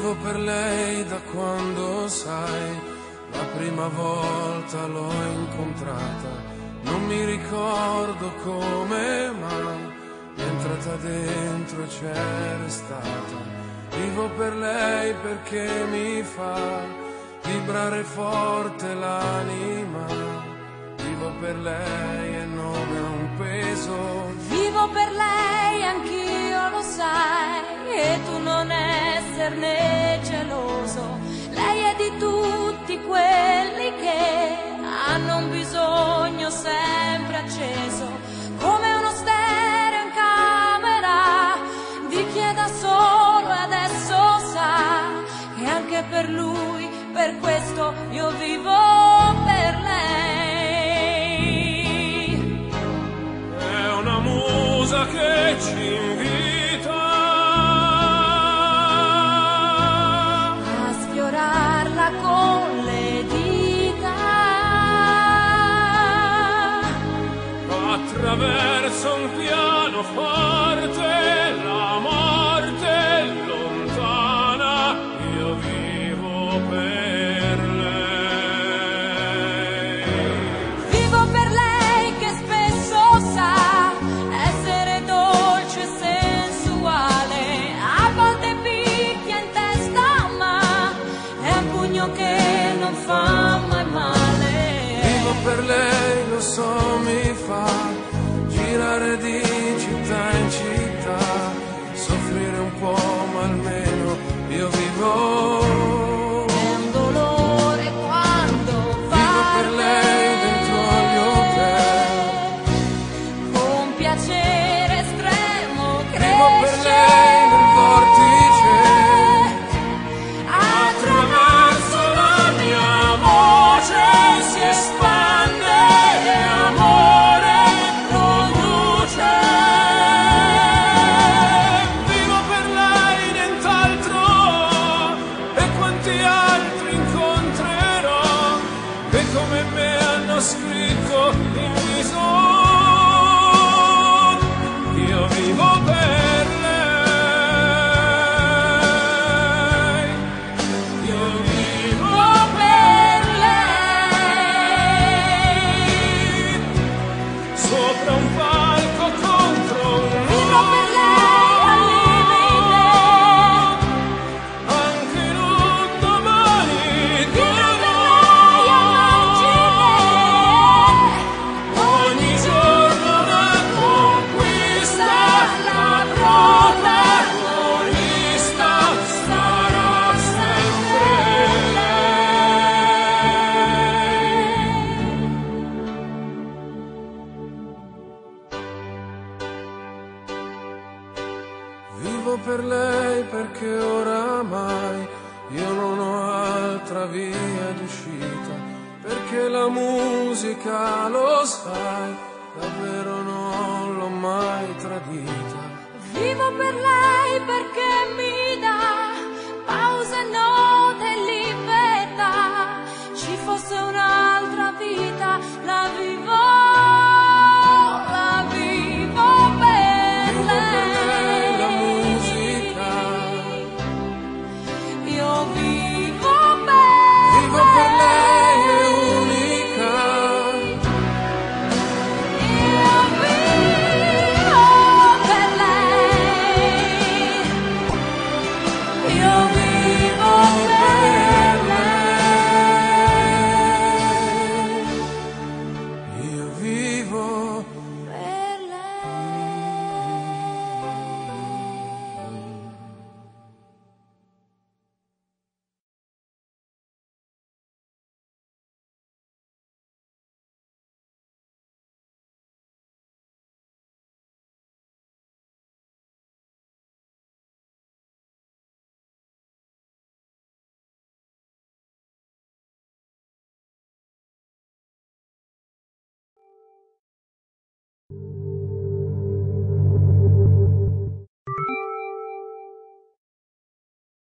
Vivo per lei da quando, sai, la prima volta l'ho incontrata. Non mi ricordo come, ma è entrata dentro e c'è restata. Vivo per lei perché mi fa vibrare forte l'anima. Vivo per lei e non ha un peso. Vivo per lei, anch'io lo sai, e tu non esserne geloso. Lei è di tutti quelli che hanno un bisogno sempre acceso, come uno stereo in camera di chi è da solo e adesso sa che anche per lui, per questo io vivo per lei. È una musa che ci invita a sfiorarla con le dita, attraverso un pianoforte, la morte è lontana, io vivo per lei. vivo per lei che spesso sa essere dolce e sensuale, a volte picchia in testa ma è un pugno che non fa mai male. Vivo per lei, lo so, mi fa girare di città in città, soffrire un po' ma almeno io vivo. È un dolore quando va Vivo per lei dentro agli hotel. con piacere estremo Vivo per cresce lei nel vortice, attraverso la mia voce si espande e amore produce. Vivo per lei, nient'altro, e quanti altri incontrerò che come me hanno scritto in viso. Io vivo per lei, io vivo per lei. sopra un palco contro un Vivo per lei al limite, anche in un domani vivo per lei a margine, ogni giorno una conquista, la protagonista sarà sempre lei. Vivo per lei perché oramai io non ho altra via d'uscita, perché la musica, lo sai, davvero non l'ho mai tradita. vivo per lei perché mi